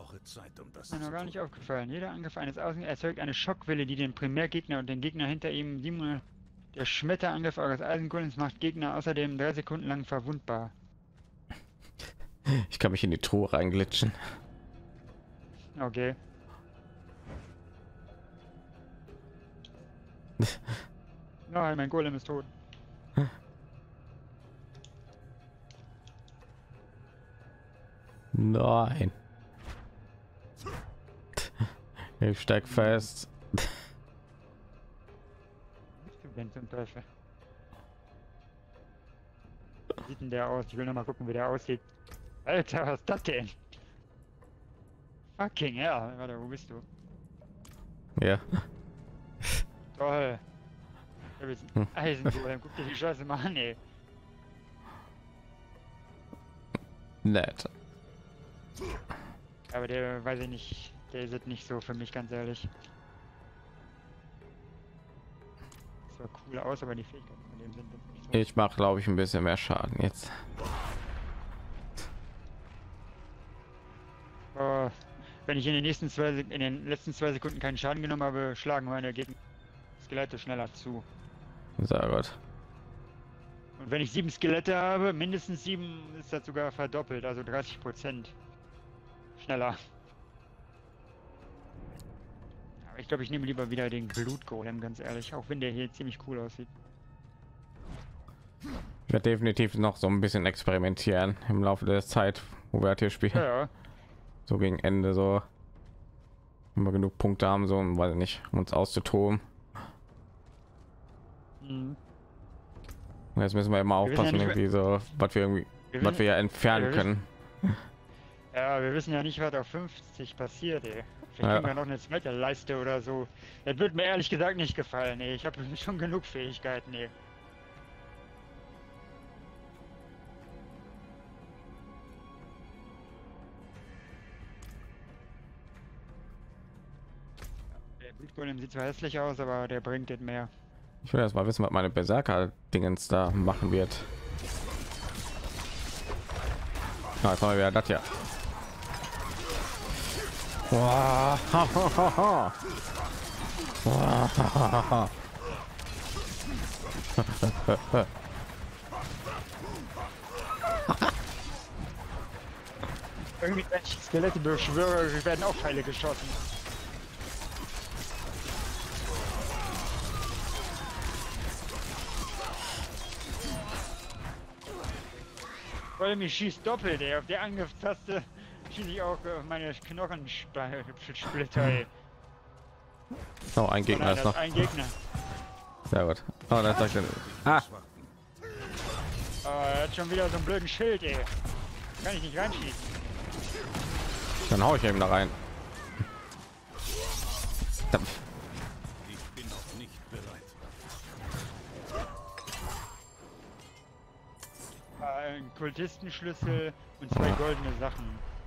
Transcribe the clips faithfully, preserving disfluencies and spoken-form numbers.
brauche Zeit, um das Mir noch zu gar tun. nicht aufgefallen. Jeder Angriff eines Außen erzeugt eine Schockwelle, die den Primärgegner und den Gegner hinter ihm siebenmal. Der Schmetterangriff eures Eisengolems macht Gegner außerdem drei Sekunden lang verwundbar. Ich kann mich in die Truhe reinglitschen. Okay. Nein, mein Golem ist tot. Nein. Ich steig fest. Wenn zum Teufel. Wie sieht denn der aus? Ich will noch mal gucken, wie der aussieht. Alter, was ist das denn? Fucking hell. Warte, wo bist du? Ja. Toll. Da bist Hm. ein Eisengolem. Guck dir die Scheiße mal an, ey. Nett. Aber der, weiß ich nicht, der ist jetzt nicht so für mich, ganz ehrlich. Sah cool aus, aber die Fähigkeiten von dem sind jetzt nicht so. Ich mache, glaube ich, ein bisschen mehr Schaden jetzt. Aber wenn ich in den nächsten zwei, Sek- in den letzten zwei Sekunden keinen Schaden genommen habe, schlagen meine Gegner Skelette schneller zu. Sehr gut. Und wenn ich sieben Skelette habe, mindestens sieben, ist das sogar verdoppelt, also dreißig Prozent schneller. Aber ich glaube, ich nehme lieber wieder den Blutgolem, ganz ehrlich, auch wenn der hier ziemlich cool aussieht. Ich werde definitiv noch so ein bisschen experimentieren im Laufe der Zeit, wo wir halt hier spielen. Ja, ja. So gegen Ende, so wenn wir genug Punkte haben, so weiß ich nicht, um uns auszutoben. Mhm. Und jetzt müssen wir immer Wir wissen ja aufpassen, nicht, irgendwie so, was wir irgendwie, Wir was wissen- wir ja entfernen ja, wir können. Ja, wir wissen ja nicht, was auf fünfzig passiert, ey. Vielleicht Ja. kriegen wir noch eine zweite Leiste oder so. Das wird mir ehrlich gesagt nicht gefallen, ey. Ich habe schon genug Fähigkeiten, ey. Der Blutgolem sieht zwar hässlich aus, aber der bringt das mehr. Ich will erst mal wissen, was meine Berserker-Dingens da machen wird. Ja, jetzt haben wir wieder das ja. Wow. Ha, ha, ha, ha. Wow. Ha, ha, ha. Irgendwie, wenn ich Skelette beschwöre, werden auch Pfeile geschossen. Weil mich schießt doppelt, ey. Auf der Angriffstaste schieße ich auch äh, meine Knochensplitter, ey. So, ein Gegner Nein, ist das noch. ein Gegner. Sehr gut. Oh, das sagt er. Ah, Oh, er hat schon wieder so einen blöden Schild, ey. Kann ich nicht reinschießen. dann hau ich eben da rein. Ich bin noch nicht bereit. Äh, ein Kultistenschlüssel und zwei goldene Sachen.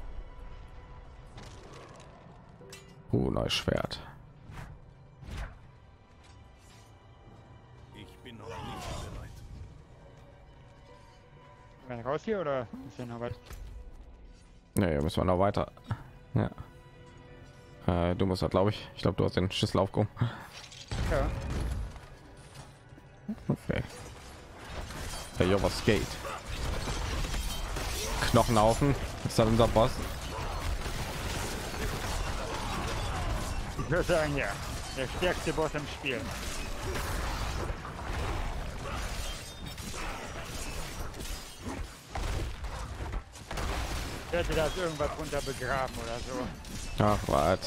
Uh, neues Schwert. Ich bin noch nicht bereit. Mal raus hier oder ist hier noch was? Ne, hier müssen wir noch weiter. Ja. Äh, du musst, glaube ich. Ich glaube, du hast den Schlüssel aufgehoben. Ja. Okay. Hey, yo, was geht? Knochenhaufen. Ist das unser Boss? Ich würde sagen, ja. Der stärkste Boss im Spiel. Ich hätte das irgendwas runter begraben oder so. Ach, was?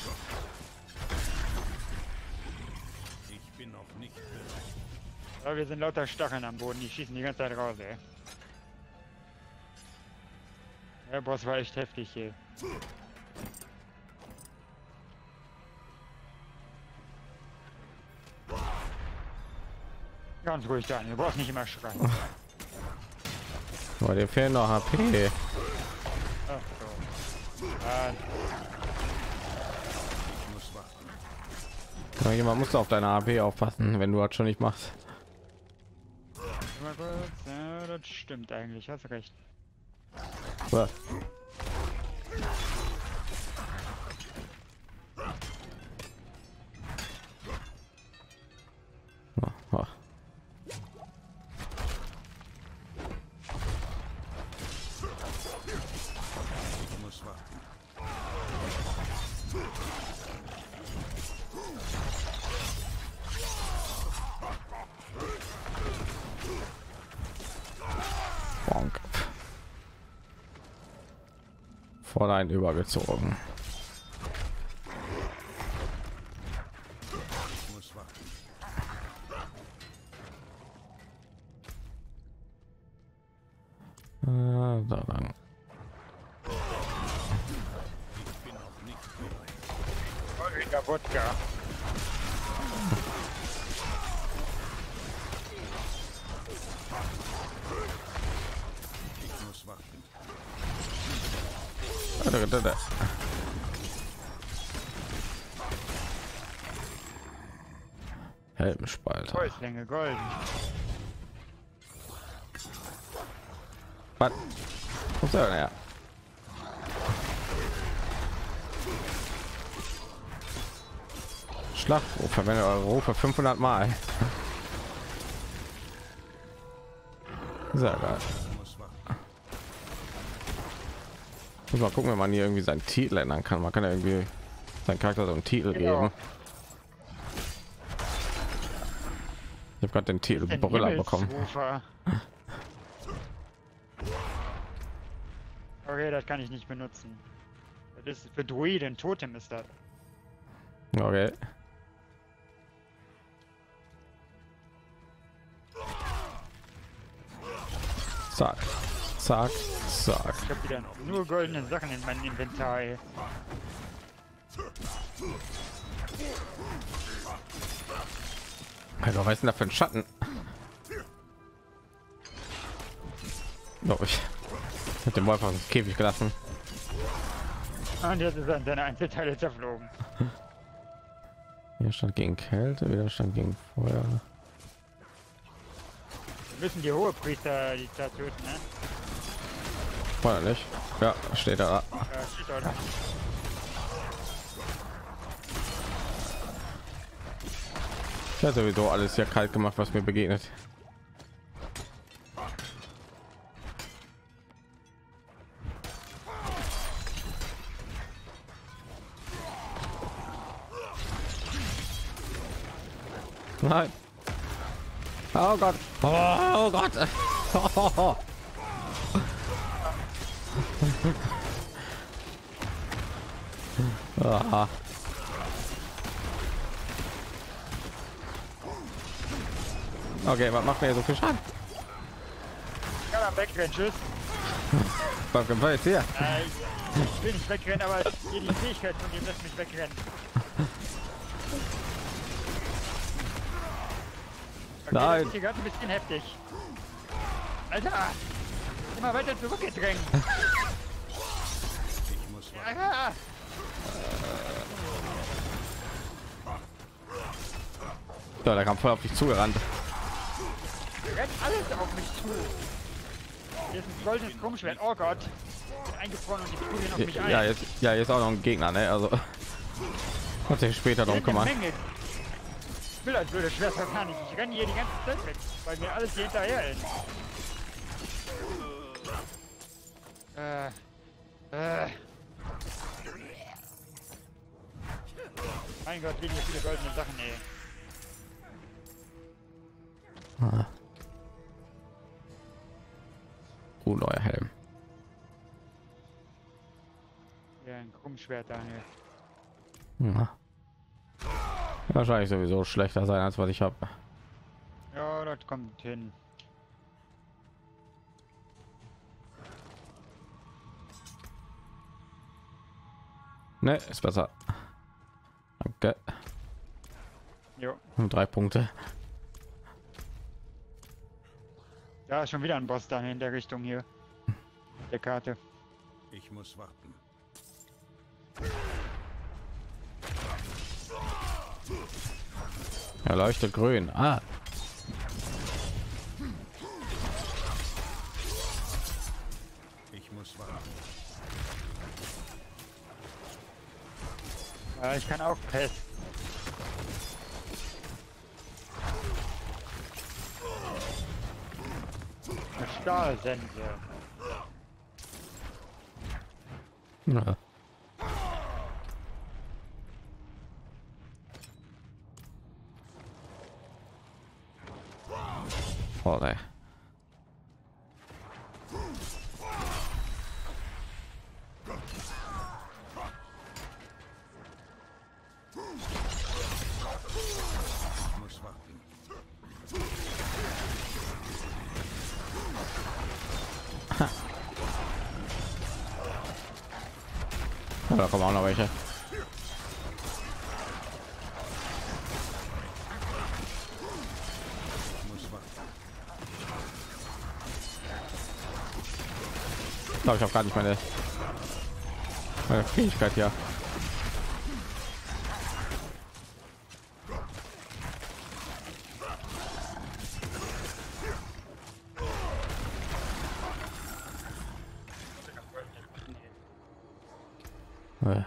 Ich bin noch nicht bereit. Aber wir sind lauter Stacheln am Boden, die schießen die ganze Zeit raus, ey. Der Boss war echt heftig hier. Ganz ruhig sein, du brauchst nicht immer schreien. Aber dir fehlen noch H P. Ach so. Ah, Ich muss warten. Ja, jemand muss auf deine H P aufpassen, wenn du das schon nicht machst. mal kurz. Ja, das stimmt eigentlich, hast recht. So. muss warten. Bonk. Vorderhin übergezogen. Ich muss warten. Äh, da lang. Ich bin noch nicht bereit. Feuriger Wodka. Ich muss warten. Da, da, da, da. Helmspalter. Holzlänge golden. Was? Was soll er? Schlachtruf, verwendet eure Rufe fünfhundert Mal. Sehr geil. Ich muss warten. Muss mal gucken, wenn man hier irgendwie seinen Titel ändern kann. Man kann ja irgendwie seinen Charakter so einen Titel Genau. geben. Ich habe gerade den Titel Den Brüller bekommen. Himmelsrufer. Okay, das kann ich nicht benutzen. Das ist für Druiden, Totem ist das. Okay. Zack, zack, zack. Ich habe wieder nur goldene Sachen in meinem Inventar. Ey. Also, was ist denn da für ein Schatten? Glaube ich. Mit dem Wolf aus dem Käfig gelassen. Und jetzt ist er in seine Einzelteile zerflogen. Widerstand gegen Kälte, Widerstand gegen Feuer. Wir müssen die Hohepriester die da töten, ne? Feuer nicht. Ja, steht da. Ja, steht da, oder? Ich habe sowieso alles hier kalt gemacht, was mir begegnet. Nein. Oh Gott. Oh, oh Gott. Oh. Ah. Okay, was macht mir so viel Schaden? Ich kann am wegrennen, tschüss. Was kommt jetzt hier? Äh, ich, ich will nicht wegrennen, aber hier die Fähigkeit von dem lässt mich wegrennen. Okay, Nein. das ist hier gerade ein bisschen heftig. Alter! Immer weiter zurückgedrängt. Ich muss warten. Ja. Ja, der kam voll auf dich zugerannt. Rennt alles auf mich zu. Hier ist ein goldenes Krummschwert. Oh Gott. Ich bin eingefroren und die prügeln auf mich ein. Ja, jetzt, ja, jetzt auch noch ein Gegner, ne? Also hat sich später darum Hier ist eine kümmern. Menge. Ich will als blöde Schwester gar nicht. Ich renne hier die ganze Zeit weg, weil mir alles hier hinterher ist. Äh. Äh. Mein Gott, liegen hier viele goldene Sachen, ey. Ah. Oh, neuer Helm. Ja, ein Krummschwert, Daniel. Ja. Wahrscheinlich sowieso schlechter sein, als was ich habe. Ja, das kommt hin. Ne, ist besser. Danke. Jo. Um drei Punkte. Da ist schon wieder ein Boss da in der Richtung hier. Der Karte. Ich muss warten. Er leuchtet grün. Ah. Ich muss warten. Ja, ich kann auch Pest. Eine Stahlsense. Ja. Oh, nee. Ich muss warten. Oh, da kommen auch noch welche. Ich muss warten. Ich glaube, ich habe gar nicht meine, meine Fähigkeit hier. Äh.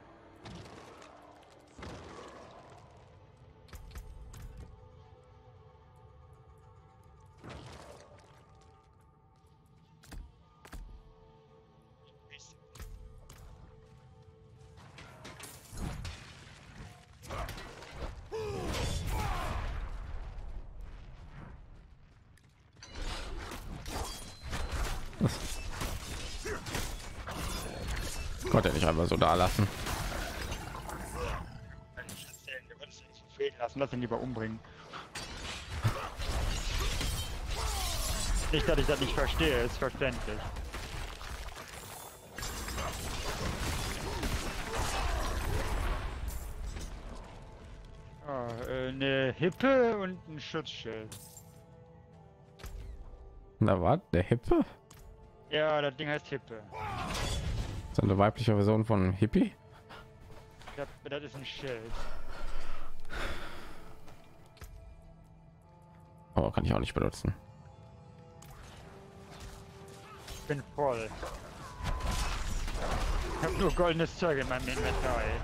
Konnte er nicht einfach so da lassen. Du würdest ihn nicht zufrieden lassen, lass ihn lieber umbringen. Nicht, dass ich das nicht verstehe, ist verständlich. Oh, äh, eine Hippe und ein Schutzschild. Na was? Der Hippe? Ja, das Ding heißt Hippe. So eine weibliche Version von Hippie? Das, das ist ein Schild. Oh, kann ich auch nicht benutzen. Ich bin voll. Ich habe nur goldenes Zeug in meinem Inventar. Ey.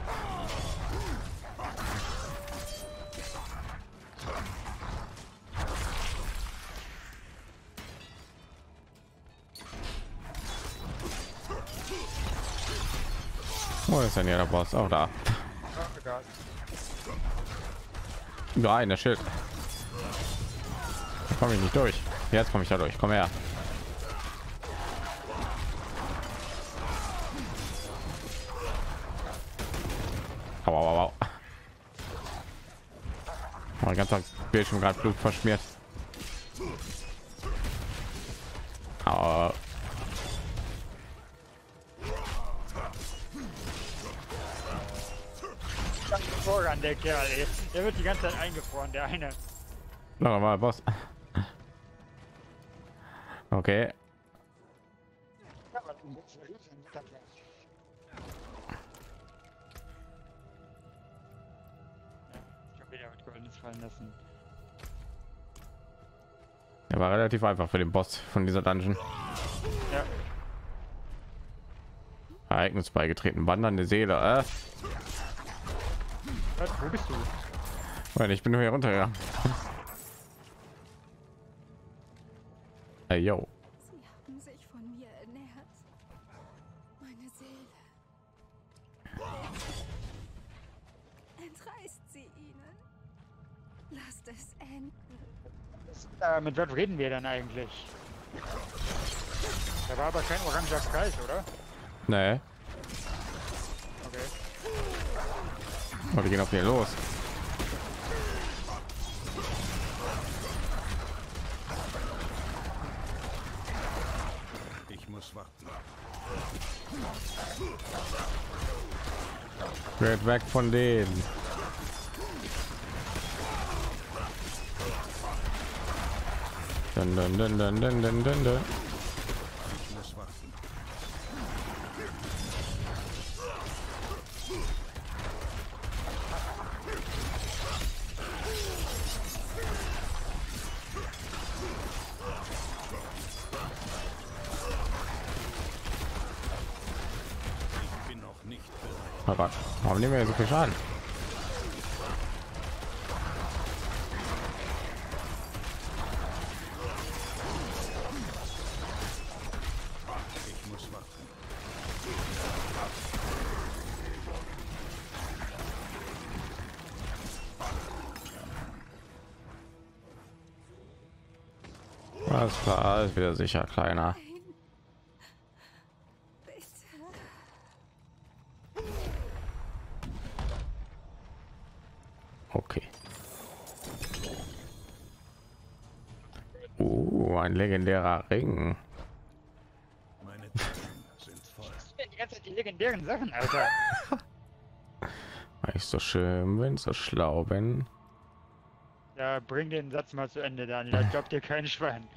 Wo ist denn hier der Boss? Auch da. Oh Gott. Nein, der Schild. Da komme ich nicht durch. Jetzt komme ich da durch. Komm her. Au, au, au, au. Oh, ganz Bildschirm gerade Blut verschmiert. Aber Voran, der Kerl, ey. Der wird die ganze Zeit eingefroren, der eine. noch mal Boss. Okay. Ja, aber du musst ja gut sein, das war- Ja, ich hab wieder mit Goldenes fallen lassen. Er war relativ einfach für den Boss von dieser Dungeon. Ja, Ereignis beigetreten. Wandernde Seele. Äh? was, wo bist du? Weil ich bin nur hier runter, ja. Hey, yo. Sie haben sich von mir ernährt. Meine Seele. Entreißt sie ihnen. Lasst es enden. Äh, mit was reden wir denn eigentlich? Da war aber kein oranger Kreis, oder? Nee. Okay. Oh, die gehen auf hier los. Ich muss warten. Geht weg von denen. Dun, dun, dun, dun, dun, dun, dun, dun. Ich muss warten. Ich bin noch nicht bereit. Oh Gott, warum nehmen wir hier so viel Schaden? Ich muss warten. Alles klar, alles wieder sicher, kleiner. Okay. Uh, ein legendärer Ring. Meine Taschen sind voll. Die ganze Zeit die legendären Sachen, Alter. Ich so schön bin, so schlau bin. Ja, bring den Satz mal zu Ende, Daniel. Ich glaub dir kein Schwein.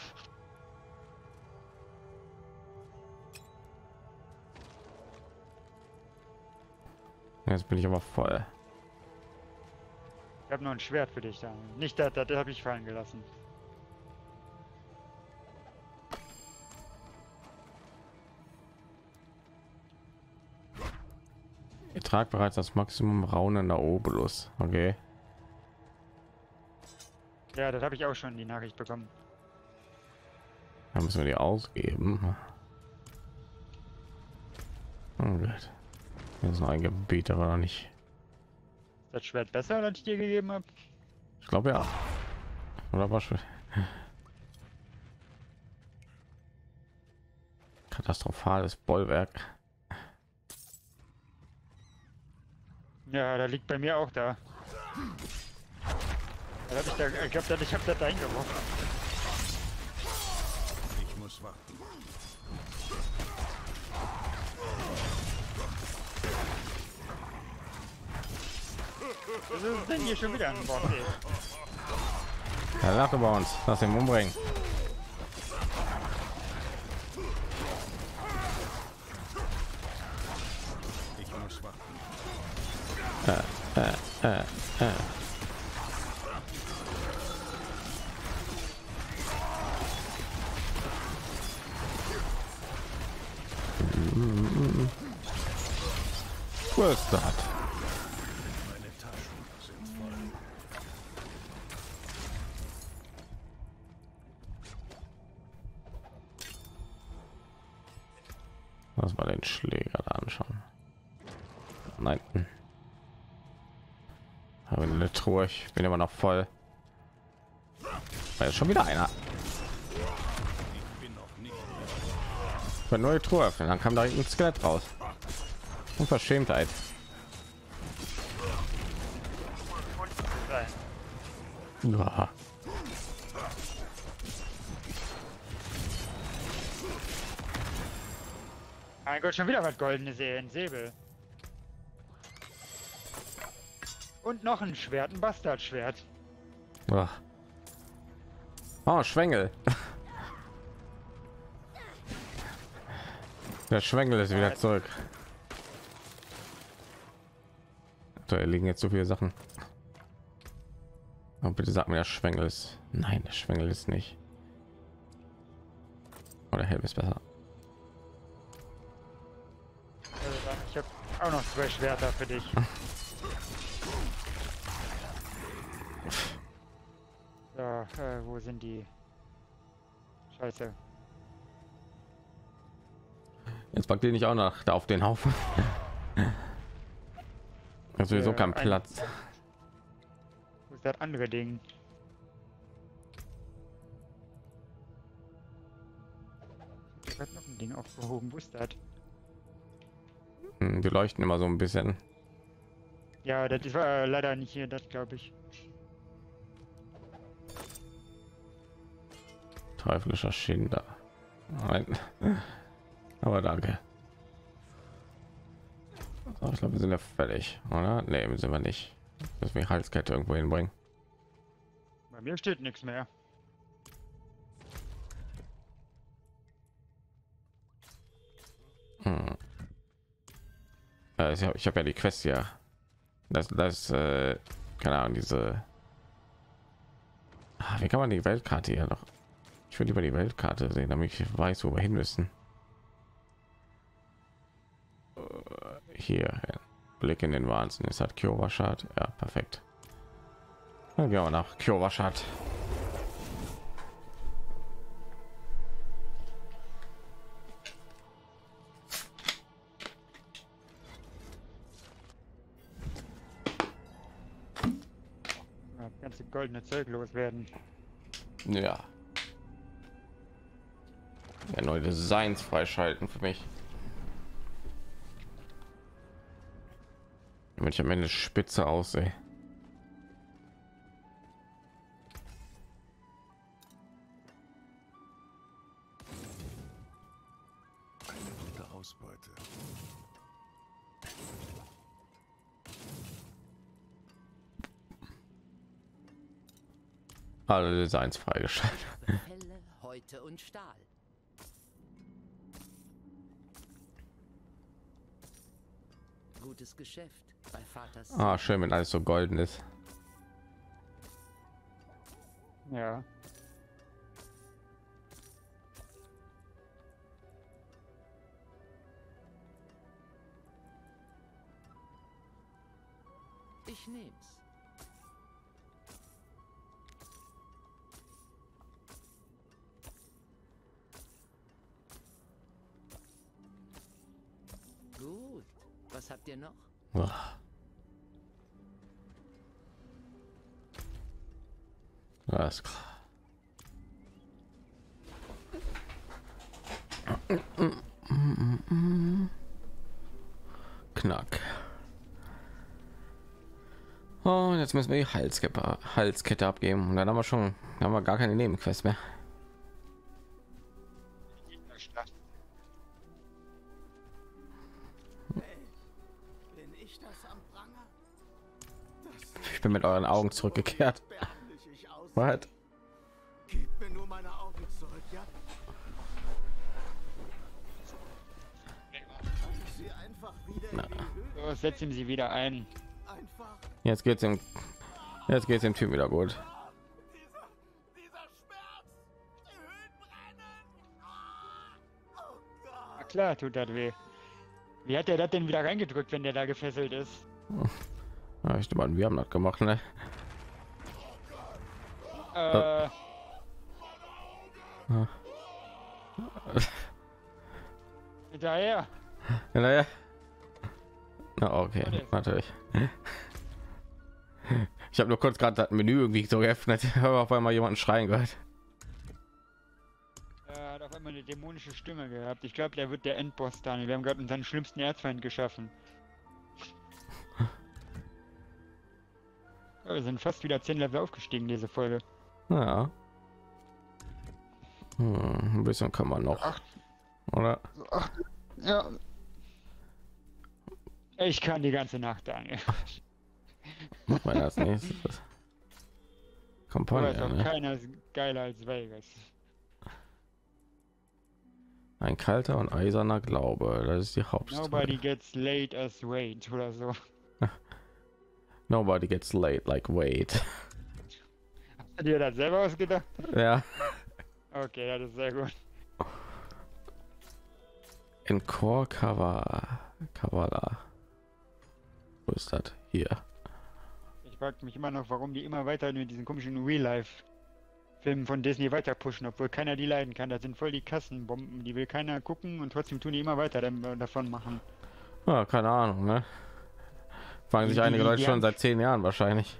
Jetzt bin ich aber voll. Ich habe noch ein Schwert für dich, Daniel. Nicht das, das, das habe ich fallen gelassen. Ihr tragt bereits das Maximum raunender Obolus. Okay. Ja, das habe ich auch schon die Nachricht bekommen. Dann müssen wir die ausgeben. Oh Gott. Hier ist noch ein Gebiet, aber noch nicht. Ist das Schwert besser, als ich dir gegeben habe? Ich glaube ja. Oder was? Katastrophales Bollwerk. Ja, da liegt bei mir auch da. Da hab ich da, ich glaube, ich habe das eingeworfen. Ich muss warten. Was ist denn hier schon wieder an Bord? Ey? Er lacht über uns. Lass ihn umbringen. Ich muss warten. Äh, äh, äh. Was ist das? Meine Taschen sind voll. Lass mal den Schläger da anschauen. Nein. Aber eine Truhe, ich bin immer noch voll. Da ist schon wieder einer. Ich bin noch nicht bereit. Eine neue Truhe öffnen, dann kam da ein Skelett raus. Unverschämtheit. Ja. Mein Gott, schon wieder was Goldenes, ey, ein Säbel. Und noch ein Schwert, ein Bastardschwert. Ja. Oh, Schwengel. Der Schwengel ist wieder zurück. Da liegen jetzt so viele Sachen. Oh, bitte sag mir, der Schwengel ist. Nein, der Schwengel ist nicht. Oder Helm ist besser. Ich habe auch noch zwei Schwerter für dich. So, äh, wo sind die? Scheiße. Jetzt packt ihr nicht auch noch da auf den Haufen. Das ist sowieso Äh, kein ein- Platz. Wo ist das andere Ding? Ich hab noch ein Ding aufgehoben. Wo ist das? Hm, die leuchten immer so ein bisschen. Ja, das war äh, leider nicht hier, das glaube ich. Teuflischer Schinder. Nein. Aber danke. So, ich glaube, wir sind ja fertig, oder? Nee, sind wir nicht. Müssen wir Halskette irgendwo hinbringen. Bei mir steht nichts mehr. Hm. Äh, ich habe ich hab ja die Quest ja. Das, das, äh, keine Ahnung, diese. Ah, wie kann man die Weltkarte hier noch? Ich würde lieber die Weltkarte sehen, damit ich weiß, wo wir hin müssen. Äh, Hier, ja. Blick in den Wahnsinn. Es hat Kyovashad. Ja, perfekt. Dann gehen wir nach Kyovashad. Ja, das ganze goldene Zeug loswerden. Ja. Ja, neue Designs freischalten für mich. Damit ich am Ende spitze aussehe. Eine gute Ausbeute. Alle Designs freigeschaltet. Felle, Häute und Stahl. Gutes Geschäft bei Vaters. Ah, schön, wenn alles so golden ist. Ja. Ich nehm's. Gut. Was habt ihr noch? Ach. Alles klar. Knack. Und jetzt müssen wir die Halskette, Halskette abgeben. Und dann haben wir schon, dann haben wir gar keine Nebenquest mehr. Bin ich das am Pranger? Ich bin mit euren Augen zurückgekehrt. Was? Gib mir nur meine Augen zurück, ja? Ich sie einfach wieder in die Höhe. So, setz ihm sie wieder ein. Einfach. Jetzt geht's dem, jetzt geht's dem Typ wieder gut. Dieser, dieser Schmerz. Die Höhen brennen. Ah, oh Gott. Na klar, tut das weh. Wie hat er das denn wieder reingedrückt, wenn der da gefesselt ist? Ja, ich meine, wir haben das gemacht, ne? Äh, Ja. hinterher. Ja, naja. Na, okay, natürlich. Ich habe nur kurz gerade das Menü irgendwie so geöffnet, habe auf einmal jemanden schreien gehört. Er hat auf einmal eine dämonische Stimme gehabt. Ich glaube, der wird der Endboss, Daniel. Wir haben gerade unseren schlimmsten Erzfeind geschaffen. Ja, wir sind fast wieder zehn Level aufgestiegen, diese Folge. Ja. Hm, ein bisschen kann man noch, Ach. oder? Ach, ja. Ich kann die ganze Nacht, Daniel. Macht man das nächstes? Aber ist Kampagne, auch ne? keiner ist geiler als Vegas. Ein kalter und eiserner Glaube, das ist die Hauptstory. Nobody gets laid as Wade oder so. Nobody gets late like Wade. Hat ihr das selber ausgedacht? Ja. Okay, das ist sehr gut. In Core Cover. Kavala. Wo ist das? Hier. Ich frage mich immer noch, warum die immer weiter mit diesen komischen Real-Life-Filmen von Disney weiter pushen, obwohl keiner die leiden kann. Das sind voll die Kassenbomben, die will keiner gucken und trotzdem tun die immer weiter davon machen. Ja, keine Ahnung, ne? Fragen sich Die- einige die- Leute die schon haben- seit zehn Jahren wahrscheinlich.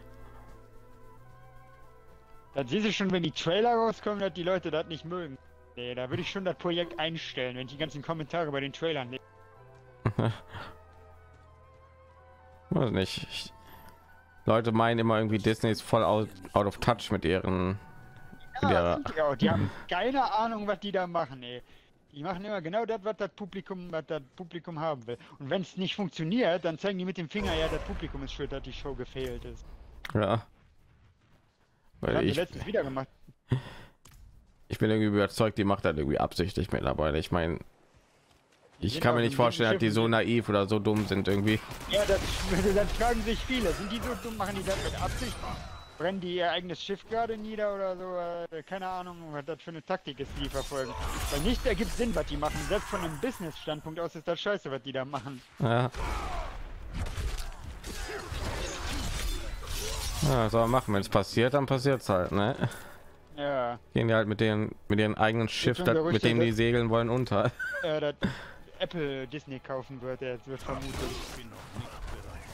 Dann siehst du schon, wenn die Trailer rauskommen, dass die Leute das nicht mögen. Nee, da würde ich schon das Projekt einstellen, wenn ich die ganzen Kommentare bei den Trailern lese. Weiß nicht. Ich, Leute meinen immer irgendwie Disney ist voll out, out of touch mit ihren. Mit Ja, ihrer, sind die auch. Die haben keine Ahnung, was die da machen, ey. Die machen immer genau das, was das Publikum, was das Publikum haben will. Und wenn es nicht funktioniert, dann zeigen die mit dem Finger, ja, das Publikum ist schuld, dass die Show gefailt ist. ja. Das Weil haben die ich, letztens wieder gemacht. ich bin irgendwie überzeugt, die macht das irgendwie absichtlich mittlerweile. Ich meine, ich sind kann auf mir dem nicht vorstellen, dass die so Schiffen- naiv oder so dumm sind irgendwie. Ja, das, das fragen sich viele. Sind die so dumm, machen die das mit Absicht? Brennen die ihr eigenes Schiff gerade nieder oder so? Äh, keine Ahnung, was das für eine Taktik ist, die die verfolgen. Weil nichts ergibt Sinn, was die machen. Selbst von einem Business-Standpunkt aus ist das scheiße, was die da machen. Ja. Ja, soll man machen, wenn es passiert, dann passiert es halt, ne? Ja, Gehen die halt mit den mit ihren eigenen Schiff, schon das, Gerüchte, mit dem die dass- segeln wollen, unter. äh, dass Apple Disney kaufen wird, jetzt wird vermutet. Ich bin noch nicht bereit.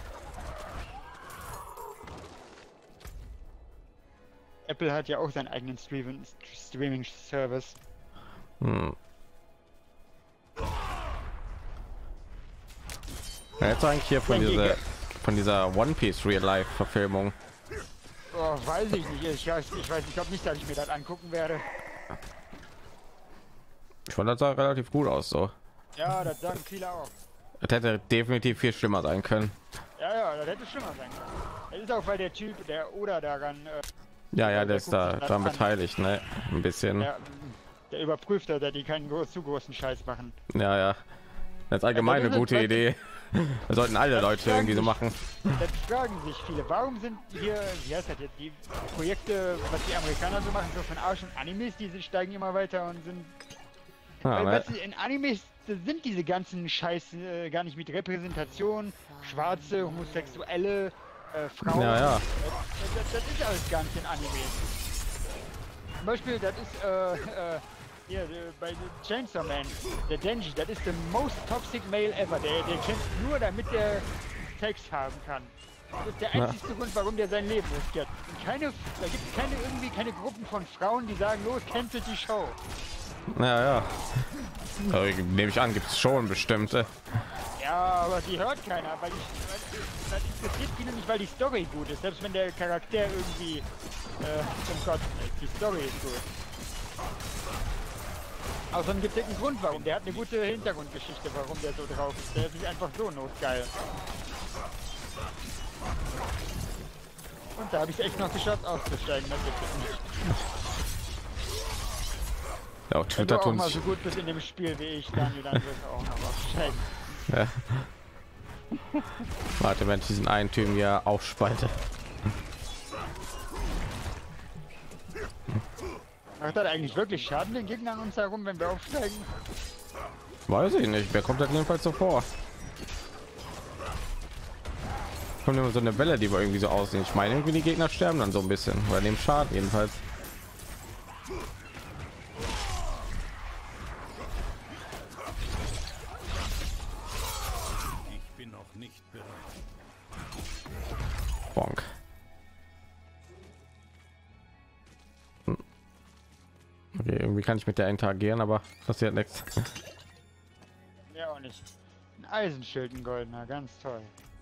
Apple hat ja auch seinen eigenen Streaming- Streaming-Service. Hm. Ja, jetzt eigentlich hier von Ja, dieser hier- von dieser One Piece Real Life Verfilmung. Oh, weiß ich nicht. Ich weiß, ich weiß, ich glaube nicht, dass ich mir das angucken werde. Ich fand das sah relativ gut aus so. Ja, das sagen viele auch. Das hätte definitiv viel schlimmer sein können. Ja, ja, das hätte schlimmer sein können. Das ist auch, weil der Typ, der Oda daran, äh, Ja, ja, der der ist da guckt sich das daran an. beteiligt, ne? Ein bisschen. der, der überprüft, dass die keinen groß, zu großen Scheiß machen. Ja, ja. Das ist allgemein Ja, eine das ist gute was- Idee. Das sollten alle Leute irgendwie so machen. Das fragen sich viele. Warum sind hier, wie heißt das jetzt, die Projekte, was die Amerikaner so machen, so von Arsch und Animes, die sind- steigen immer weiter und sind. Ja, Weil, ne? was in Animes sind diese ganzen Scheiße äh, gar nicht mit Repräsentation, Schwarze, Homosexuelle, äh, Frauen. Ja, ja. Das, das, das ist alles gar nicht in Animes. Zum Beispiel, das ist äh, äh, hier, äh, bei Chainsaw Man, der Denji, das ist der most toxic male ever. Der, der kämpft nur, damit der Sex haben kann. Das ist der Ja. einzige Grund, warum der sein Leben riskiert. Und keine, da gibt es keine irgendwie keine Gruppen von Frauen, die sagen, los, cancelt die Show. Ja, ja. Aber nehme ich an, gibt es schon bestimmte. Ja, aber die hört keiner, weil die, das interessiert viele nicht, weil die Story gut ist. Selbst wenn der Charakter irgendwie, äh, zum Gott, die Story ist gut. Außerdem gibt es einen Grund, warum. Der hat eine gute Hintergrundgeschichte, warum der so drauf ist. Der ist nicht einfach so notgeil. Und da habe ich es echt noch geschafft, auszusteigen. Das gibt es nicht. Ja, auf Wenn du Twitter auch tun mal sich. so gut bist in dem Spiel wie ich, Daniel, dann wirst du auch noch aussteigen. Ja. Warte, wenn ich diesen einen Typen hier aufspalte. Macht das eigentlich wirklich Schaden den Gegnern uns herum, wenn wir aufsteigen? Weiß ich nicht. Wer kommt das jedenfalls so vor? Kommt immer so eine Welle, die wir irgendwie so aussehen. Ich meine, irgendwie die Gegner sterben dann so ein bisschen oder nehmen Schaden jedenfalls. Ich bin noch nicht bereit. Bonk. Hm. Okay, irgendwie kann ich mit der interagieren, aber passiert nichts. Ja, auch nicht. Ein Eisenschild, ein goldener, ganz toll.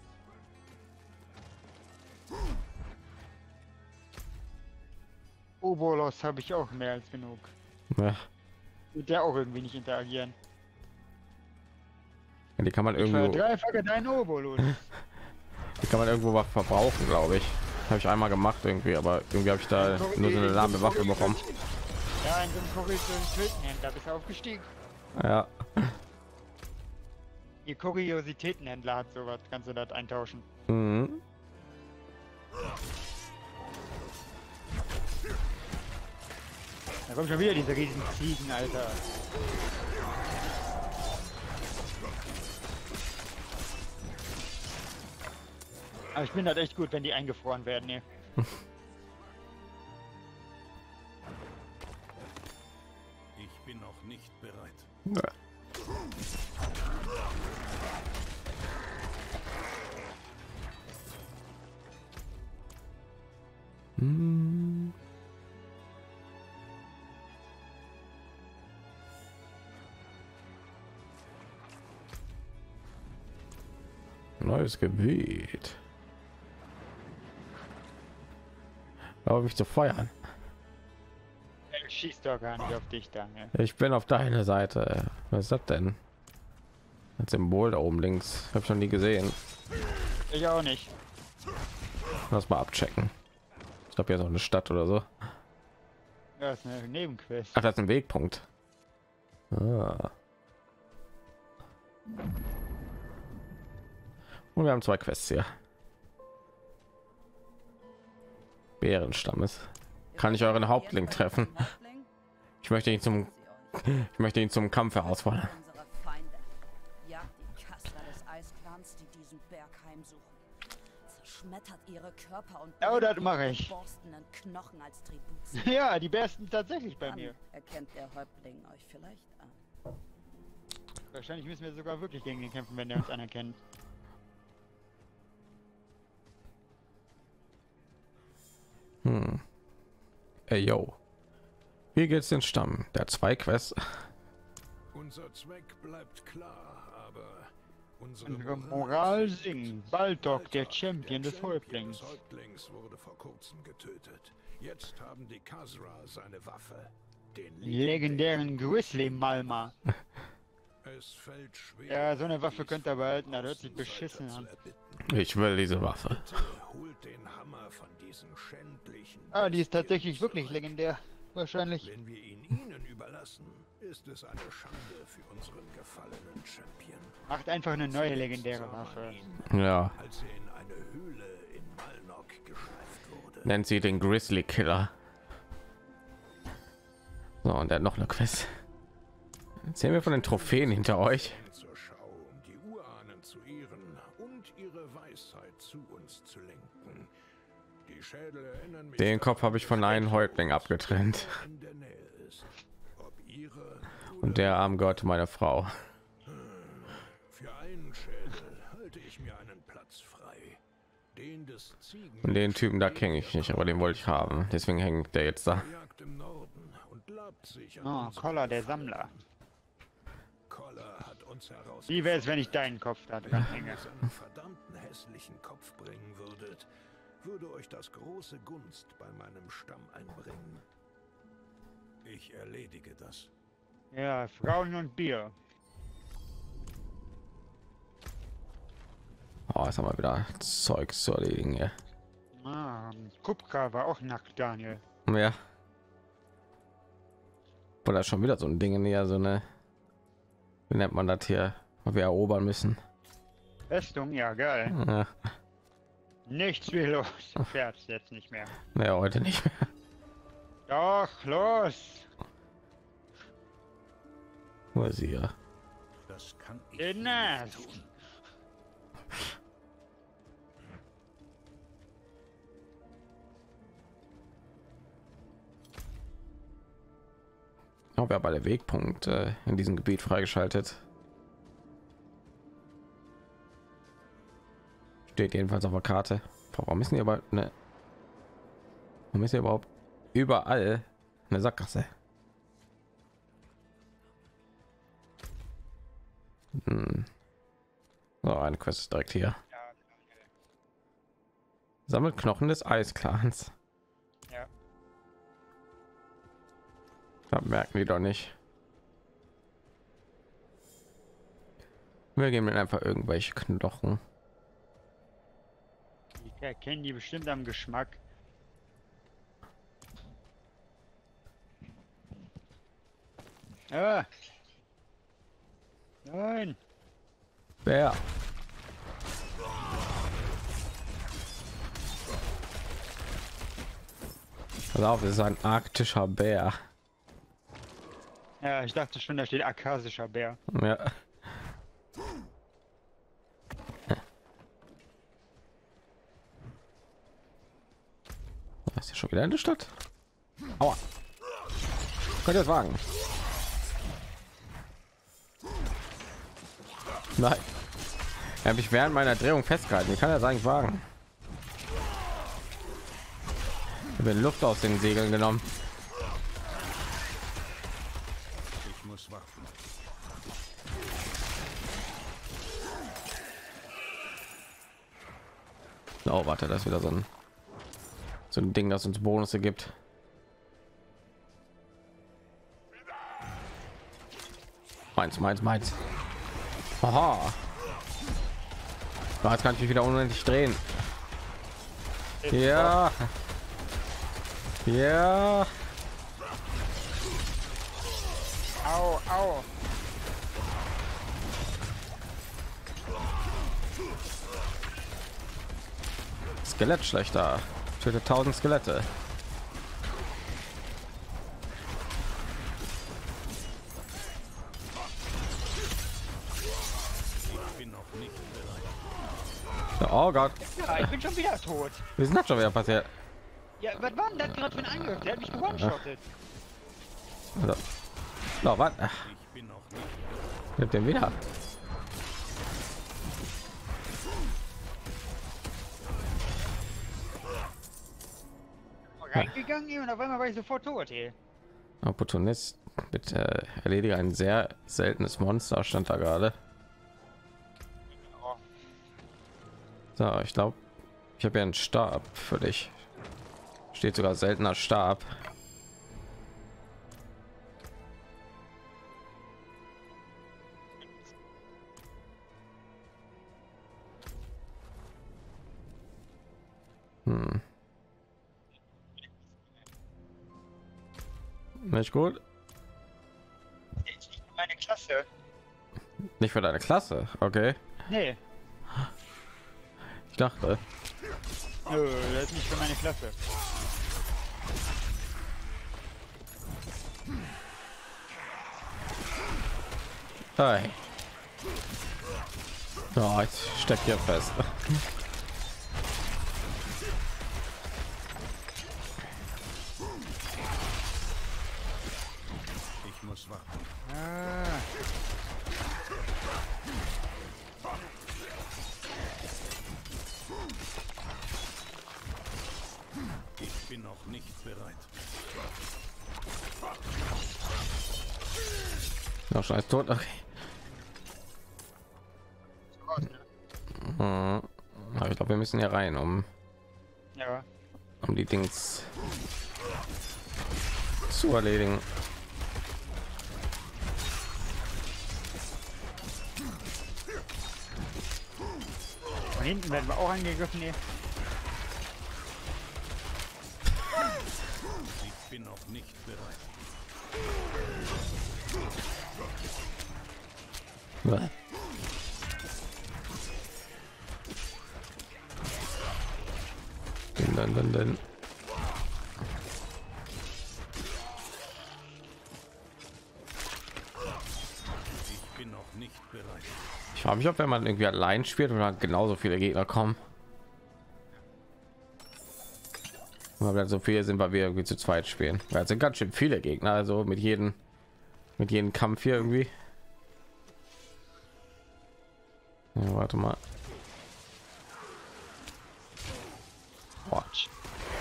Obolos habe ich auch mehr als genug. Ja, Mit der auch irgendwie nicht interagieren. die kann man Ich irgendwo, verdreifache deinen Obolus. die kann man irgendwo was verbrauchen, glaube ich. Habe ich einmal gemacht irgendwie, aber irgendwie habe ich da nur so eine lahme Waffe bekommen. Ja, in so einem Kuriositätenhändler bist du aufgestiegen. Ja, Ihr Kuriositätenhändler hat sowas, kannst du das eintauschen. mhm. Da kommen schon wieder diese riesen Ziegen, Alter. Aber ich finde das echt gut, wenn die eingefroren werden, ne? Ich bin noch nicht bereit. Ja. Hm. Neues Gebiet. Aber mich zu feuern. Er schießt doch gar nicht auf dich, Daniel. Ich bin auf deiner Seite. Was ist das denn? Das Symbol da oben links. Habe ich schon nie gesehen. Ich auch nicht. Lass mal abchecken. Ich glaube, hier ist auch eine Stadt oder so. Das ist eine Nebenquest. Ach, das ist ein Wegpunkt. Ah. Und wir haben zwei Quests hier. Bärenstammes. Kann ich euren Hauptling treffen? Ich möchte ihn zum ich möchte ihn zum Kampf herausfordern. Unsere Feinde. Jagt die Kassler des Eisclans, die diesen Berg heimsuchen. Zerschmettert ihre Körper und Ja, das bringt mache ihre ich. borstenen Knochen als Tribut. Ja, die besten tatsächlich bei Dann mir. erkennt der Häuptling euch vielleicht an. Wahrscheinlich müssen wir sogar wirklich gegen ihn kämpfen, wenn er uns anerkennt. Hm. Ey, yo. Wie geht's den Stamm? Der zwei Quests. Unser Zweck bleibt klar, aber Unsere Unsere Moral sinkt. Baltok, der Champion des Häuptlings. des Häuptlings wurde vor kurzem getötet. Jetzt haben die Khazra seine Waffe, den Legendären Grizzly Malma. Es fällt schwer. Ja, so eine Waffe könnt ihr behalten, das hört sich beschissen an. Ich will diese Waffe. Bitte holt den Hammer von diesen schändlichen. Ah, die ist tatsächlich wirklich legendär. Wahrscheinlich. Wenn wir ihn ihnen überlassen, ist es eine Schande für unseren gefallenen Champion. Macht einfach eine neue legendäre Waffe. Ja, Als er in eine Höhle in Malnok geschleift wurde. nennt sie den Grizzly Killer. So, und er hat noch eine Quest. Erzählen wir von den Trophäen hinter euch. Zur Schau, um die Urahnen zu ehren und ihre Weisheit zu uns zu lenken. Die Schädel erinnern mich Den Kopf habe ich von einem Häuptling abgetrennt. in der Nähe ist. Ob ihre Und der Arm gehört meiner Frau. für einen Schädel halte ich mir einen Platz frei. Den des Ziegen. Und den Typen da kenne ich nicht, aber den wollte ich haben. Deswegen hängt der jetzt da. Jagt im Norden und labt sich an Oh, unsere Koller, der Sammler. Koller hat uns heraus. Wie wäre es, wenn ich deinen Kopf da dran hänge? seinen verdammten hässlichen Kopf bringen würdet, würde euch das große Gunst bei meinem Stamm einbringen. Ich erledige das. Ja, Frauen und Bier. Oh, jetzt haben wir wieder Zeug zu erledigen hier. Ah, Kupka war auch nackt, Daniel. Ja. Oder schon wieder so ein Ding ja, so eine, wie nennt man das hier, was wir erobern müssen. Festung, ja, geil. Ja, Nichts wie los. Du fährst jetzt nicht mehr. nee, heute nicht mehr. Doch, los. Wo ist sie ja? Das kann ich Den nicht Nest. tun. Ich glaube, wir haben alle Wegpunkte in diesem Gebiet freigeschaltet. Steht jedenfalls auf der Karte. Warum ist hier aber eine? Warum ist hier überhaupt überall eine Sackgasse? Hm. So, eine Quest ist direkt hier. Sammelt Knochen des Eisclans. Ja. Das merken die doch nicht. Wir geben mir einfach irgendwelche Knochen. Die erkennen die bestimmt am Geschmack. Ah. Nein. Bär. Pass auf, das ist ein arktischer Bär. Ja, ich dachte schon, da steht akasischer Bär. Ja. Ist ja schon wieder in der Stadt. Aua. Könnt ihr das wagen? Nein. Er hat mich während meiner Drehung festgehalten. Ich kann ja sagen, wagen. Ich habe Luft aus den Segeln genommen. Ich muss warten. Oh, warte, das ist wieder so ein so ein Ding, das uns Bonus gibt. Meins, meins, meins. Aha. Jetzt kann ich mich wieder unendlich drehen. Ja. Ja. Au, au. Skelett schlechter. Tötet tausend Skelette. Ich bin noch nicht bereit. Oh Gott. Ja, ich bin schon wieder tot. Wir sind das schon wieder passiert. Ja, was war denn das gerade für ein Angriff? Der hat mich gewone-shottet. Also. So, was? Ich bin noch nicht Mit dem wieder. Reingegangen und auf einmal war ich sofort tot, ey. Opportunist. Bitte erledige ein sehr seltenes Monster, stand da gerade. So, ich glaube, ich habe ja einen Stab für dich. Steht sogar seltener Stab. Hm. Nicht gut. Meine Klasse. Nicht für deine Klasse, okay. Nee, Ich dachte. nö, das ist nicht für meine Klasse. Hey. Oh, ich steck hier fest. Ich muss warten. Ah, Ich bin noch nicht bereit. Noch schon als tot. Okay. Hm. Aber ich glaube, wir müssen hier rein, um ja. um die Dings zu erledigen. Von hinten werden wir auch angegriffen hier. Ich bin noch nicht bereit. Bäh. Dann, dann, dann. Ich bin noch nicht bereit. Ich frage mich, ob wenn man irgendwie allein spielt oder genauso viele Gegner kommen. Aber dann so viele sind, weil wir irgendwie zu zweit spielen. Ja, es sind ganz schön viele Gegner, also mit jedem mit jedem Kampf hier irgendwie. Ja, warte mal. Watch.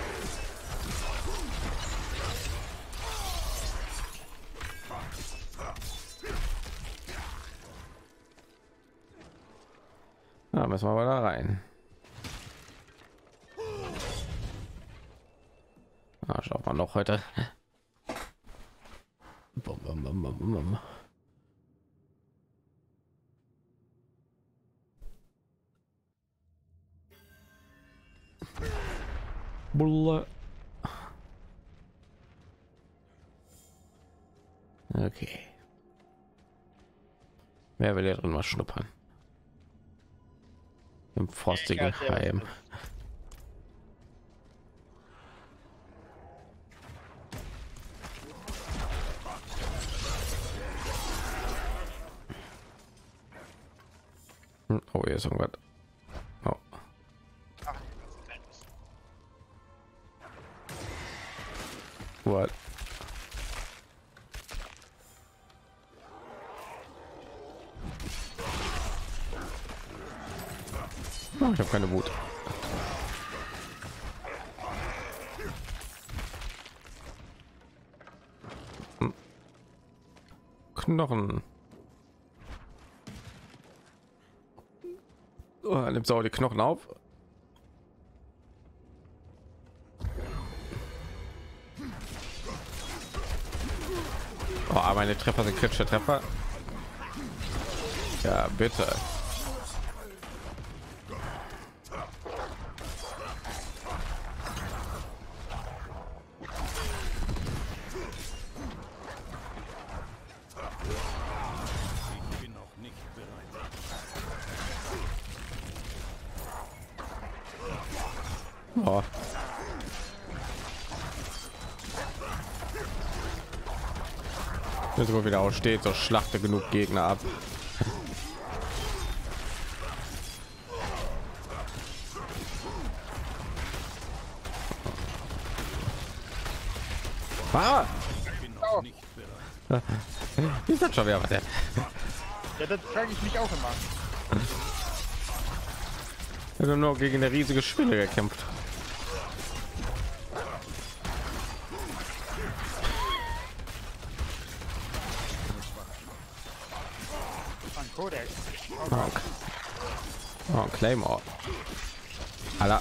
Ja, müssen wir mal da rein. Ah, schaut man noch heute. Bum, bum, bum, bum, bum. Bulle. Okay. Wer will hier drin mal schnuppern? Im frostigen Heim. Oh, hier ist irgendwas. Oh. What? Oh, ich habe keine Wut. Hm. Knochen. Oh, nimmt auch die Knochen auf. Oh, meine Treffer sind kritische Treffer. Ja, bitte. Ich bin noch nicht bereit. Oh. Jetzt wo wieder aussteht, so schlachte genug Gegner ab. Ah! Ich bin noch nicht bereit. Ist das schon wieder was? Ja, das frage ich mich auch immer. Wir haben nur gegen eine riesige Spinne gekämpft. Ein Kodex. Honk. Honk. Claymore. Alter.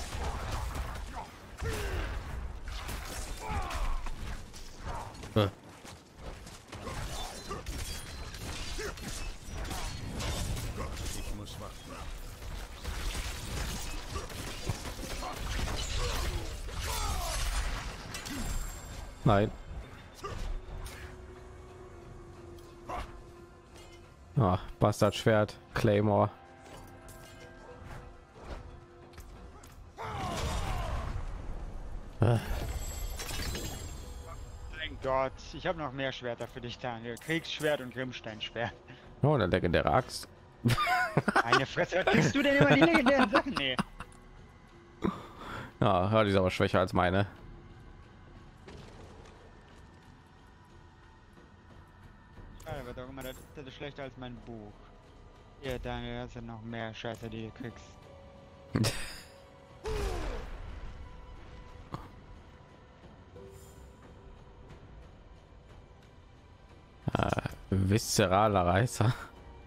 Äh. Ich muss warten. Nein. Ah, Bastardschwert, Claymore. Äh. Mein Gott, ich habe noch mehr Schwerter für dich, Daniel. Kriegsschwert und Grimmsteinschwert. Oh, der legendäre Axt. Eine Fresse, was kriegst du denn immer die legendären Sachen? Nee. Ja, ja, die ist aber schwächer als meine. Ja, aber doch immer, das, das ist schlechter als mein Buch. Hier, Daniel, hast du noch mehr Scheiße, die du kriegst. Äh, viszeraler Reißer.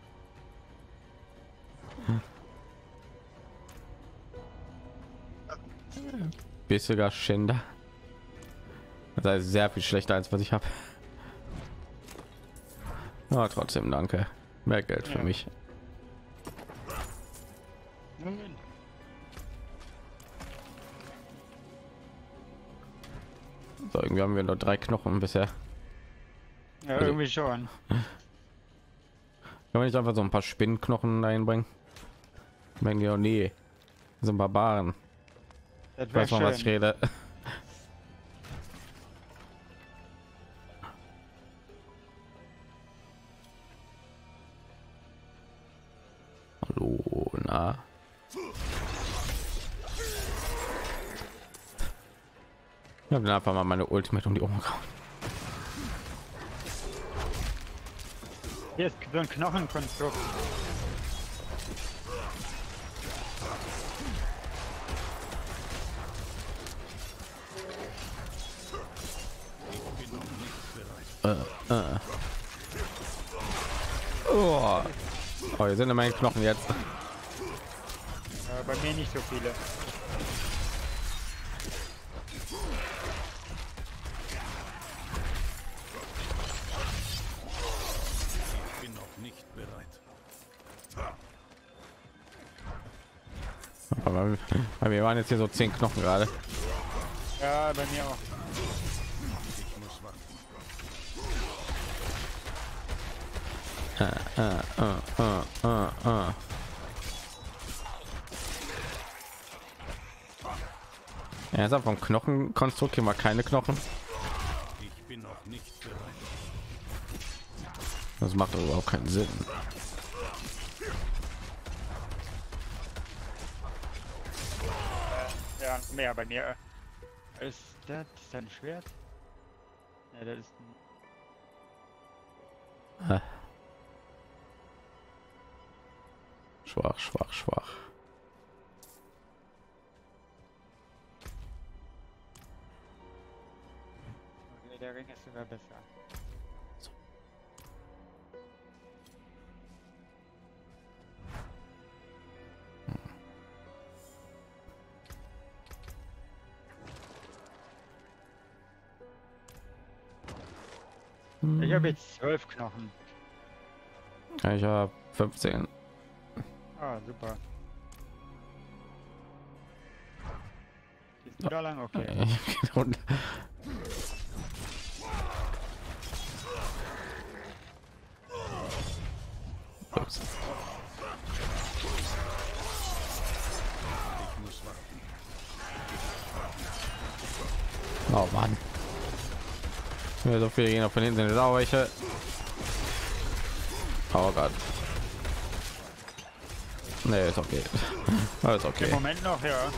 Bissiger Schinder. Das ist sehr viel schlechter als was ich habe. Ja, trotzdem danke. Mehr Geld für Ja. mich. So, irgendwie haben wir nur drei Knochen bisher. Ja, irgendwie schon. Kann man nicht einfach so ein paar Spinnenknochen einbringen? Mengen die auch nie. So ein Barbaren. Das Ich wäre weiß von was ich schön. rede. Hallo, na. Ich habe einfach mal meine Ultimate um die Ohren gehauen. Hier ist so ein Knochenkonstrukt. Äh, äh. Oh. Oh, hier sind meine Knochen jetzt. Äh, bei mir nicht so viele. Ich bin noch nicht bereit. Aber bei mir waren jetzt hier so zehn Knochen gerade. Ja, bei mir auch. Ich muss warten. Äh, äh, äh, äh, äh. Er ist vom Knochenkonstrukt hier mal keine Knochen. Ich bin noch nicht bereit. Das macht doch überhaupt keinen Sinn. Ja, mehr bei mir. Ist das, ist das ein Schwert? Ja, das ist ein... Äh. Schwach, schwach, schwach. Okay, der Ring ist sogar besser. Ich habe jetzt zwölf Knochen. Ich habe fünfzehn. Ah, super. Ist du da lang? Okay. Und Ups. Ich muss warten. Oh Mann. Ja, so viele gehen noch von hinten sind jetzt auch welche. Oh Gott. Nee, ist okay. Alles Im okay. Moment noch, ja.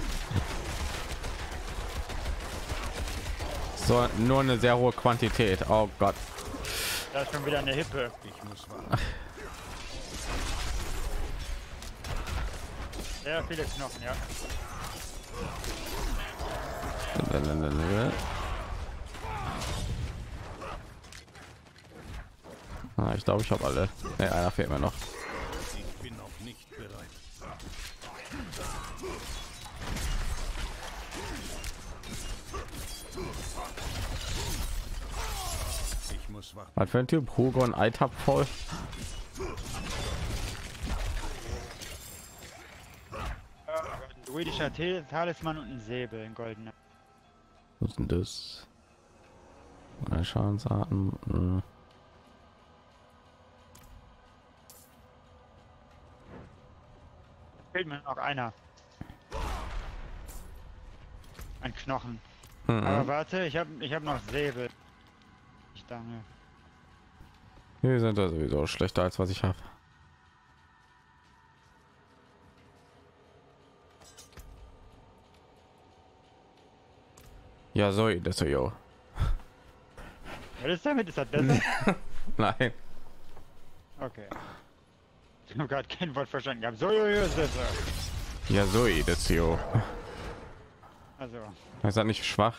So, nur eine sehr hohe Quantität. Oh Gott. Da ist schon wieder eine Hippe. Ich muss warten. Sehr viele Knochen, ja. Ah, ich glaube, ich habe alle. Nee, einer fehlt mir noch. Ich bin noch nicht bereit. muss warten. Was für ein Typ? Hugo und Eitap voll. Ein druidischer Te- Talisman und ein Säbel, ein goldener. Was ist denn das? Eine Schadensarten. Hm. Fehlt mir noch einer. Ein Knochen. Mhm. Aber warte, ich habe ich hab noch Säbel. Ich danke. Die sind da sowieso schlechter als was ich habe. Ja, so, das so, jo. Was ist damit? Ist das besser? Nein. Okay. Ich habe gerade kein Wort verstanden gehabt. So, jo, jo, ist besser. Ja, so, das jo. Also, Ist das nicht schwach?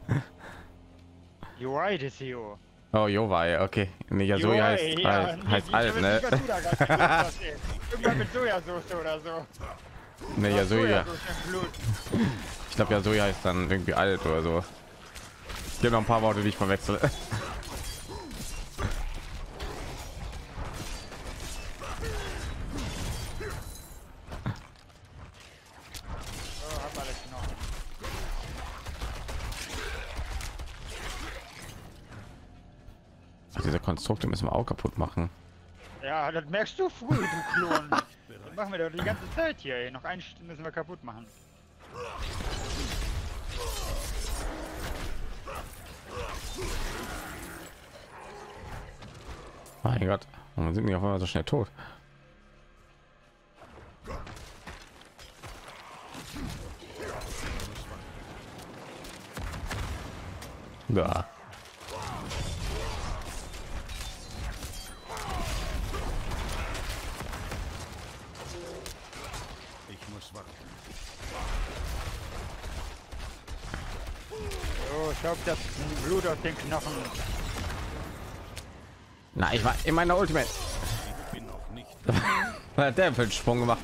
U I ist jo. Oh, jo, war okay. Nee, ja, so heißt, heißt, heißt alt, ne? Irgendwann mit Sojasauce oder so. Ne, ja, so, ja. Sojasauce im Blut. Ich glaube, ja, so heißt dann irgendwie alt oder so. Es gibt noch ein paar Worte, die ich verwechsel. So, hab alles noch. Ach, diese Konstrukte müssen wir auch kaputt machen. Ja, das merkst du früh, du Klon. Das machen wir doch die ganze Zeit hier. ey. Noch eine Stunde müssen wir kaputt machen. Mein Gott, warum sind die auf einmal so schnell tot? Da. Ich muss warten. So, schaut das Blut aus den Knochen. Na, ich war in meiner Ultimate. Ich bin noch nicht. Was hat der für einen Sprung gemacht?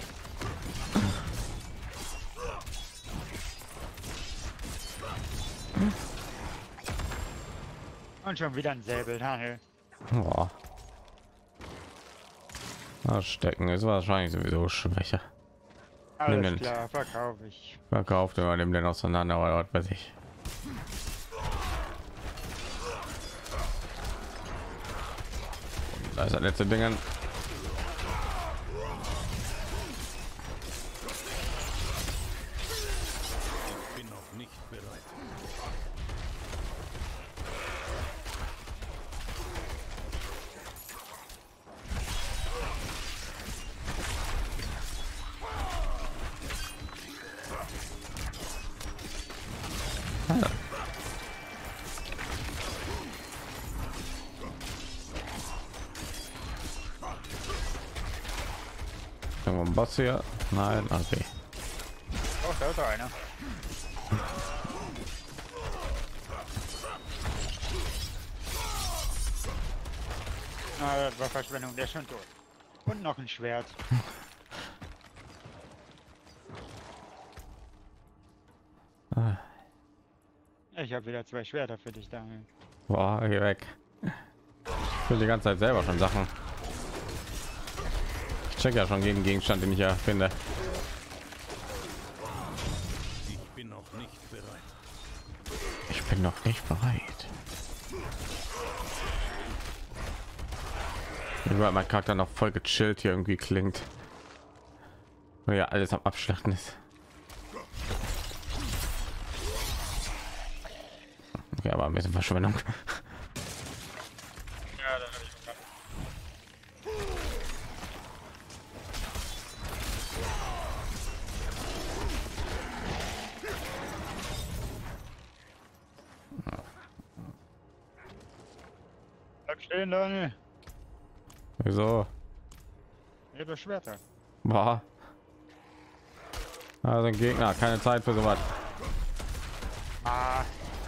Und schon wieder ein Säbel, Daniel. Boah. Das Stecken ist wahrscheinlich sowieso Schwäche. Alles Nimm den. klar, verkaufe ich. Verkauft immer dem den auseinander oder was weiß ich. Da ist das letzte Ding. Ich bin noch nicht bereit. Irgendwo ein Boss hier? Nein, okay. Oh, da ist doch einer. Ah, das war Verschwendung, der ist schon tot. Und noch ein Schwert. Ah. Ich habe wieder zwei Schwerter für dich, Daniel. Boah, geh weg. Ich will die ganze Zeit selber schon Sachen. Ich check ja schon jeden Gegenstand, den ich ja finde. Ich bin noch nicht bereit. Ich bin noch nicht bereit. Weil mein Charakter noch voll gechillt hier irgendwie klingt. Weil ja alles am Abschlachten ist. Okay, aber ein bisschen Verschwendung. Ja, da habe ich schon Bleib stehen, Daniel. Wieso? Ja, das Schwerter. Boah. Also ein Gegner, keine Zeit für sowas. Ah,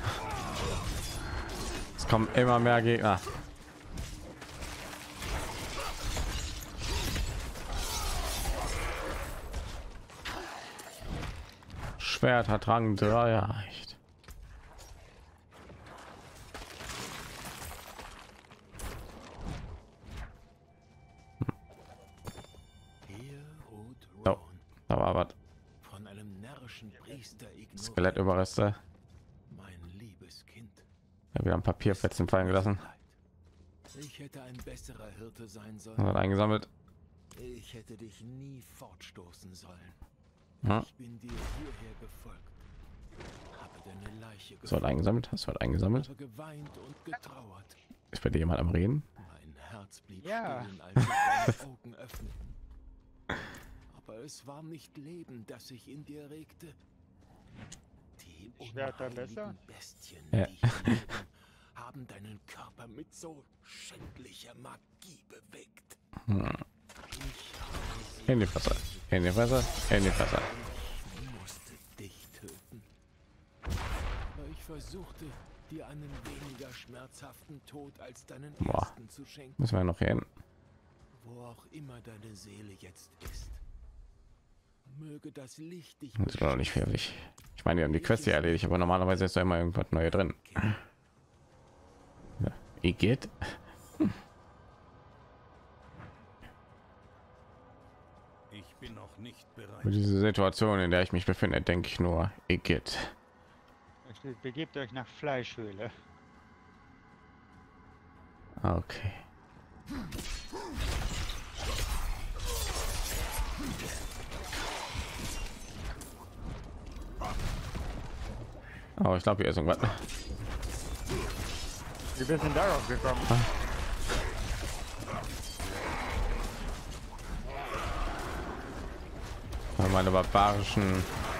Es kommen immer mehr Gegner. Schwert hat Rang drei erreicht. Priester ignoriert. Skelettüberreste. Mein liebes Kind. Ja, wieder ein Papierfetzen fallen gelassen. Ich hätte ein besserer Hirte sein sollen. Und eingesammelt. Ich hätte dich nie fortstoßen sollen. Ja. Ich bin dir hierher gefolgt. Habe deine Leiche Das wird eingesammelt. Das wird eingesammelt. habe geweint und getrauert. Ist bei dir jemand am Reden? Mein Herz blieb Ja. stehen, als sich deine Augen öffneten. Aber es war nicht Leben, das sich in dir regte. Die Schwert da besser? unheiligen Bestien, Ja. die hier leben, haben deinen Körper mit so schändlicher Magie bewegt. Hm. Ich habe sie In die Fresse. In die Fresse. In die Fresse. Ich musste dich töten. Aber ich versuchte, dir einen weniger schmerzhaften Tod als deinen Boah. ersten zu schenken. Müssen wir noch hin. Wo auch immer deine Seele jetzt ist. Möge das Licht dich Das ist doch nicht fertig. Ich meine, wir haben die Quest hier erledigt, aber normalerweise ist da immer irgendwas Neues drin. Ja. Igitt. Ich bin noch nicht bereit. Für diese Situation, in der ich mich befinde, denke ich nur Igitt. Begebt euch nach Fleischhöhle. Okay. Oh, ich glaube, hier ist irgendwas. Wir sind darauf gekommen. Weil meine barbarischen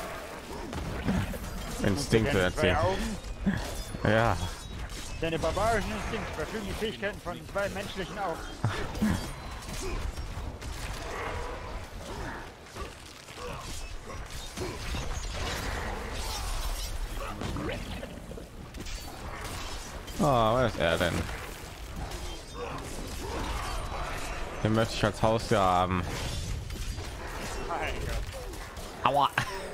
Instinkte Deine zwei erzählen. Augen, Ja. deine barbarischen Instinkte verfügen die Fähigkeiten von zwei menschlichen Augen. Oh, was ist er denn? Den möchte ich als Haustier haben. Aua.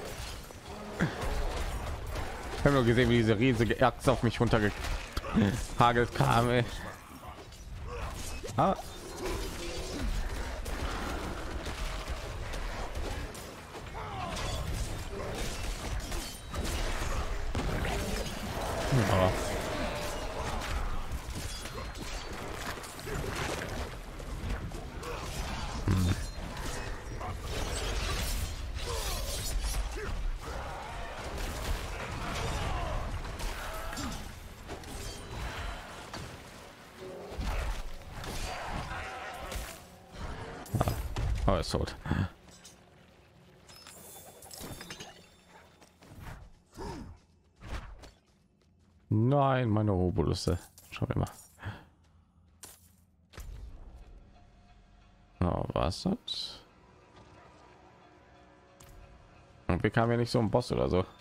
Ich habe nur gesehen, wie diese riesige Axt auf mich runtergehagelt kam. Ey. Ah. Oh. Oh, er ist tot. Nein, meine Obolüsse. Schau mal. Oh, was das? Und wir kamen ja nicht so ein Boss oder so. Ja,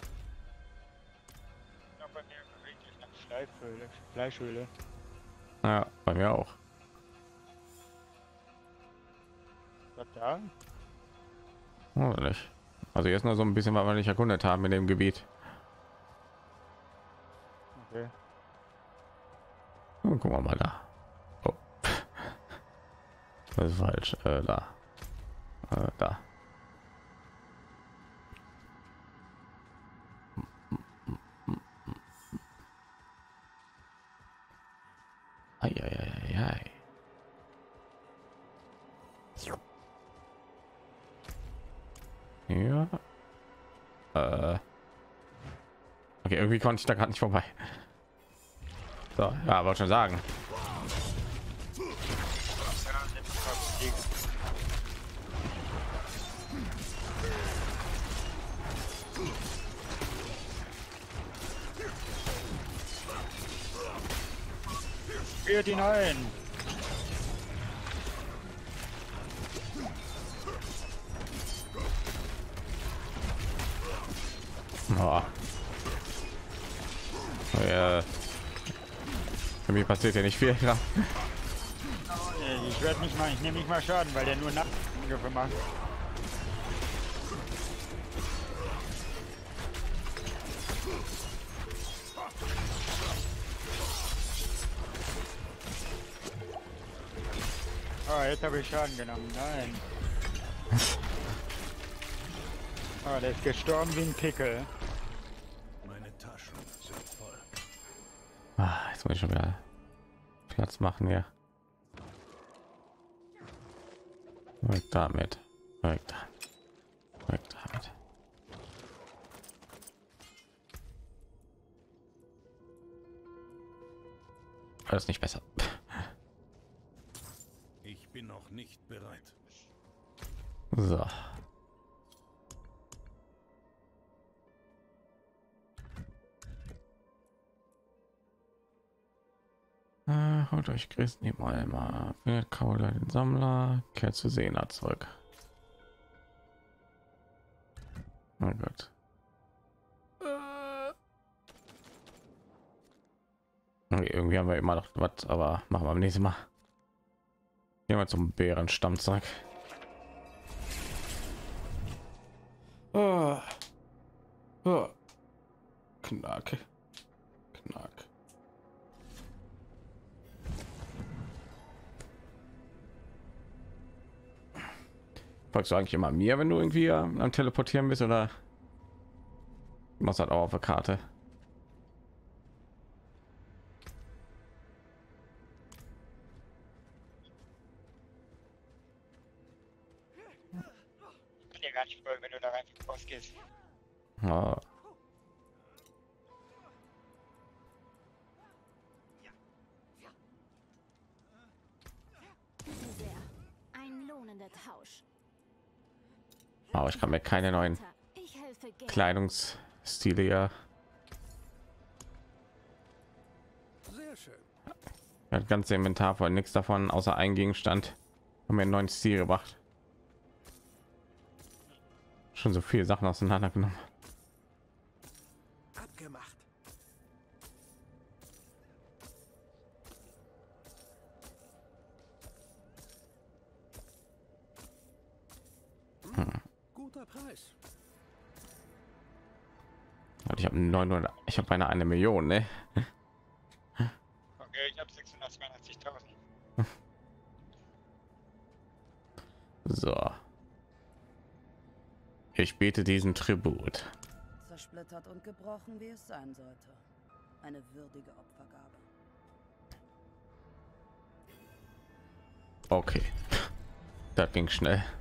bei mir bewegt sich nach Fleischhöhle. Fleischhöhle. Ja, bei mir auch. Was da? Oh, nicht. Also jetzt nur so ein bisschen, was wir nicht erkundet haben in dem Gebiet. Okay. Und gucken wir mal da. Oh. Das ist falsch. Äh, da. Äh, da. Ei, ei, ei, ei, ei. Ja. Äh. Okay, irgendwie konnte ich da gerade nicht vorbei. So, ja, wollte schon sagen. Führt ihn ein. Oh. Oh, ja. Für mich passiert ja nicht viel. Ja. Ich werde nicht mal, ich nehme nicht mal Schaden, weil der nur Nachtangriffe macht. Oh, jetzt habe ich Schaden genommen. Nein. Oh, der ist gestorben wie ein Pickel. Meine Taschen sind voll. Ah, jetzt muss ich schon wieder Platz machen hier. Weg damit. Weg damit. Weg damit. Alles nicht besser. Ich bin noch nicht bereit. So. Äh, holt euch Christen im Eimer. Findet Kaula den Sammler. Kehrt zu Sena zurück. Oh Gott. Okay, irgendwie haben wir immer noch was, aber machen wir am nächsten Mal. Gehen wir zum Bärenstamm zurück. Oh. Oh. Knack. Knack. Folgst du eigentlich immer mir, wenn du irgendwie am Teleportieren bist, oder machst du halt auch auf der Karte? Ich kann dir gar nicht folgen, wenn du da rein rausgehst. Oh. Sehr. Ein lohnender Tausch. Aber ich kann mir keine neuen Ich helfe gerne. Kleidungsstile ja. Sehr schön. Das ganze Inventar voll, nichts davon außer ein Gegenstand. Haben mir einen neuen Stil gebracht. Schon so viele Sachen auseinandergenommen. Abgemacht. Hm. Guter Preis. Und ich habe neunhundert, ich habe beinahe eine Million, ne? Okay, ich habe sechshundertzweiundachtzigtausend. So. Ich bete diesen Tribut. Zersplittert und gebrochen, wie es sein sollte. Eine würdige Opfergabe. Okay. Das ging schnell.